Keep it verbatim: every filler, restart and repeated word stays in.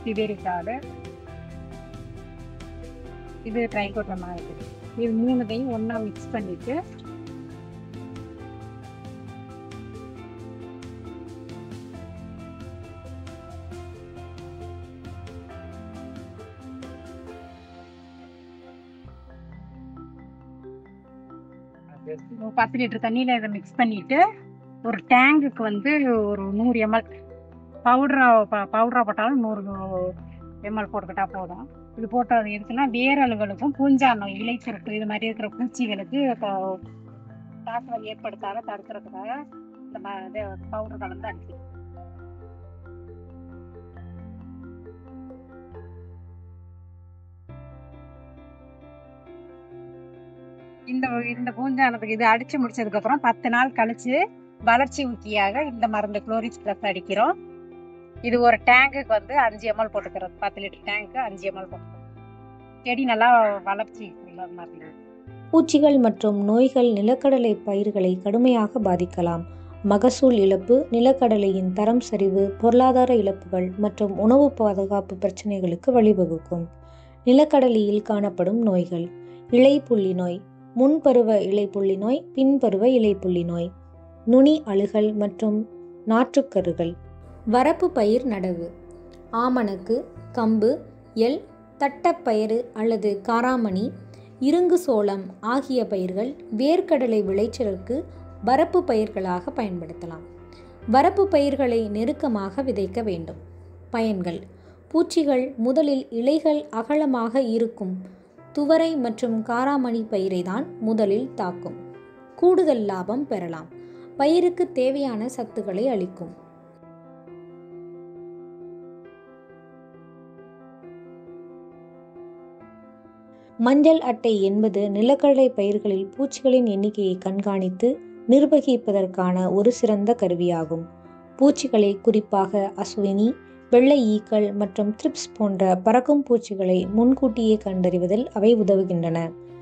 சிதறிட்டாடு, இது ட்ரைகோடர்மா இருக்குது. இது மூணுதையும் ஒன்றா மிக்ஸ் பண்ணிட்டு பத்து லிட்டர் தண்ணியில் இதை மிக்ஸ் பண்ணிட்டு ஒரு டேங்குக்கு வந்து ஒரு நூறு எம்எல் பவுடரா பவுடரா போட்டாலும் நூறு எம்எல் போட்டுக்கிட்டா போதும். இது போட்டது எதுக்குன்னா வேரல்களுக்கும் பூஞ்சானம் இலைச்சிருட்டு இது மாதிரி இருக்கிற பூச்சிகளுக்கு தாக்குதல் ஏற்படுத்தாத தடுக்கிறதுக்காக இந்த பவுடர் கலந்து அடிச்சு இந்த இந்த பூஞ்சானத்துக்கு இது அடிச்சு முடிச்சதுக்கு அப்புறம் பத்து நாள் கழிச்சு வளர்ச்சி ஊக்கியாக இந்த மருந்து குளோரிஸ் பிளஸ் அடிக்கிறோம். இது ஒரு டேங்குக்கு வந்து அஞ்சு எம்எல் போட்டுக்கிறது. பத்து லிட்டர் டேங்க்கு அஞ்சு எம்எல் போட்டுக்கிறோம். செடி நல்லா வளர்ச்சி மாதிரி. பூச்சிகள் மற்றும் நோய்கள் நிலக்கடலை பயிர்களை கடுமையாக பாதிக்கலாம். மகசூல் இழப்பு, நிலக்கடலையின் தரம் சரிவு, பொருளாதார இழப்புகள் மற்றும் உணவு பாதுகாப்பு பிரச்சனைகளுக்கு வழிவகுக்கும். நிலக்கடலையில் காணப்படும் நோய்கள்: இலைப்புள்ளி நோய், முன்பருவ இலைப்புள்ளி நோய், பின்பருவ இலைப்புள்ளி நோய், நுனி அழுகல் மற்றும் நாற்றுக்கருகள். வரப்பு பயிர் நடவு: ஆமணக்கு, கம்பு, எள், தட்டப்பயிறு அல்லது காராமணி, இருங்கு சோளம் ஆகிய பயிர்கள் வேர்க்கடலை விளைச்சலுக்கு வரப்பு பயிர்களாக பயன்படுத்தலாம். வரப்பு பயிர்களை நெருக்கமாக விதைக்க வேண்டும். பயன்கள்: பூச்சிகள் முதலில் இலைகள் அகலமாக இருக்கும் துவரை மற்றும் காராமணி பயிரை தான் முதலில் தாக்கும். கூடுதல் லாபம் பெறலாம். பயிருக்கு தேவையான சத்துக்களை அளிக்கும். மஞ்சள் அட்டை என்பது நிலக்கடலை பயிர்களில் பூச்சிகளின் எண்ணிக்கையை கண்காணித்து நிர்வகிப்பதற்கான ஒரு சிறந்த கருவியாகும். பூச்சிகளை, குறிப்பாக அசுவினி, வெள்ளை ஈக்கள் மற்றும் த்ரிப்ஸ் போன்ற பறக்கும் பூச்சிகளை முன்கூட்டியே கண்டறிவதில் அவை உதவுகின்றன.